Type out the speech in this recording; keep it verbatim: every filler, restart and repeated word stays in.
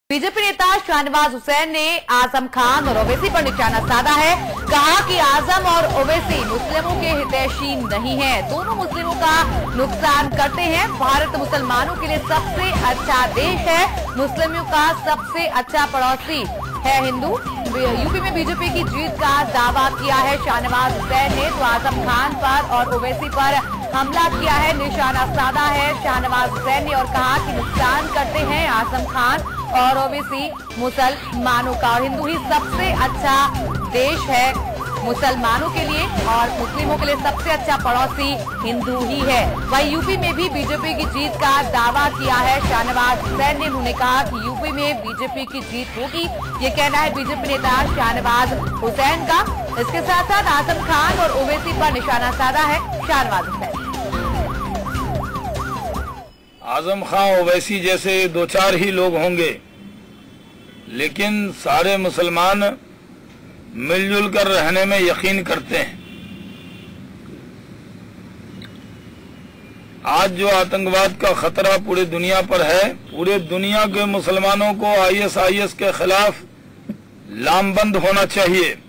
BJP नेता शाहनवाज हुसैन ने आजम खान और ओवैसी पर निशाना साधा है। कहा कि आजम और ओवैसी मुस्लिमों के हितैषी नहीं है, दोनों मुस्लिमों का नुकसान करते हैं। भारत मुसलमानों के लिए सबसे अच्छा देश है, मुस्लिमों का सबसे अच्छा पड़ोसी है हिंदू। यूपी में बीजेपी की जीत का दावा किया है शाहनवाज हुसैन ने, तो आजम खान पर और ओवैसी पर हमला किया है, निशाना साधा है शाहनवाज हुसैन ने और कहा कि नुकसान करते हैं आजम खान और ओवैसी मुसलमानों का, और हिंदू ही सबसे अच्छा देश है मुसलमानों के लिए और मुस्लिमों के लिए सबसे अच्छा पड़ोसी हिंदू ही है। वहीं यूपी में भी बीजेपी की जीत का दावा किया है शाहनवाज हुसैन ने। उन्होंने कहा कि यूपी में बीजेपी की जीत होगी, ये कहना है बीजेपी नेता शाहनवाज हुसैन का। इसके साथ साथ आजम खान और ओवैसी पर निशाना साधा है शाहनवाज हुसैन। आजम खान ओवैसी जैसे दो चार ही लोग होंगे, लेकिन सारे मुसलमान मिलजुल कर रहने में यकीन करते हैं। आज जो आतंकवाद का खतरा पूरी दुनिया पर है, पूरे दुनिया के मुसलमानों को आई एस आई एस के खिलाफ लामबंद होना चाहिए।